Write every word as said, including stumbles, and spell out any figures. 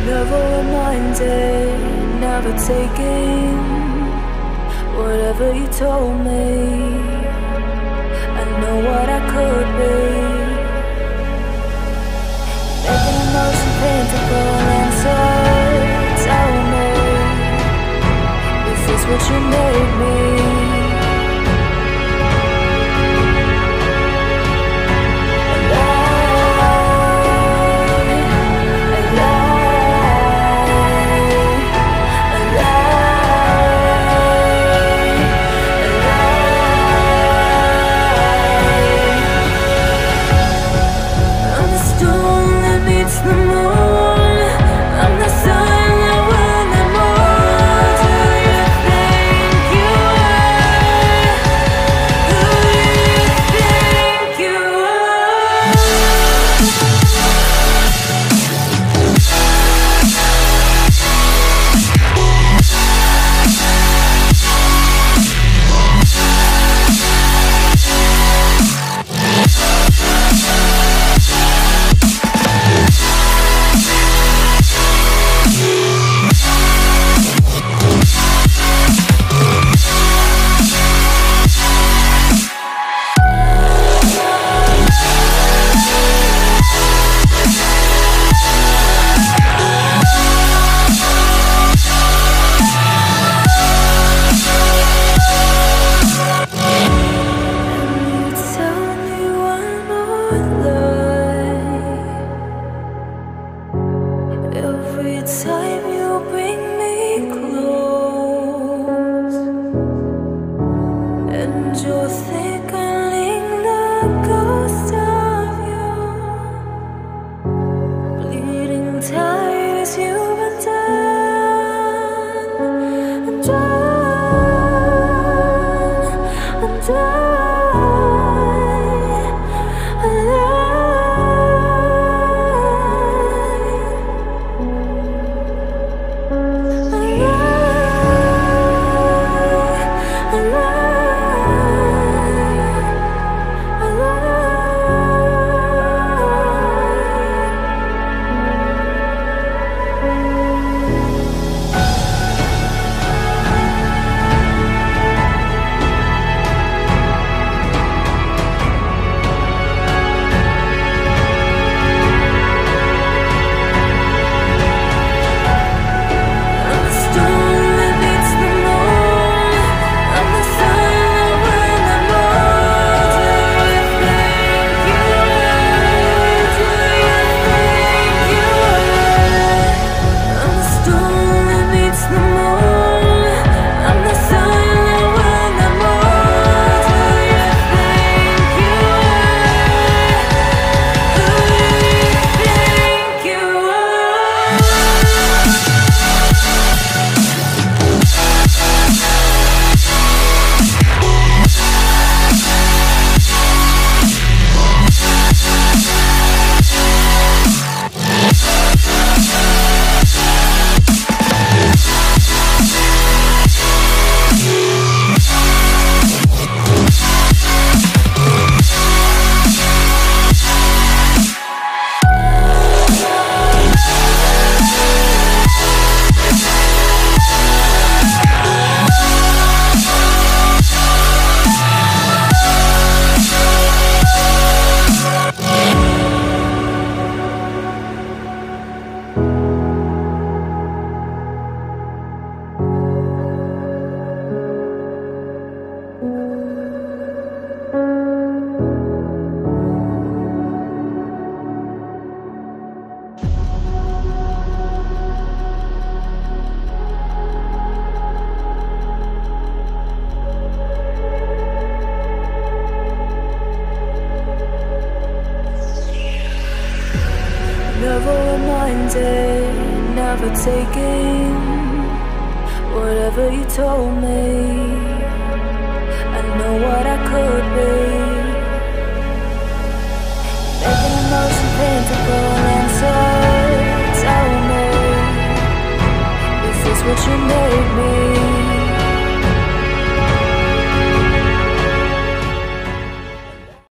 Never reminded, never taking whatever you told me. I know what I could be, making emotion paintable and so tell me, is this what you made me? Every time you bring me close, and you're thickening the ghost of you, bleeding tires you've undone. I'm done, I'm done. Never reminded, never taking whatever you told me. I know what I could be.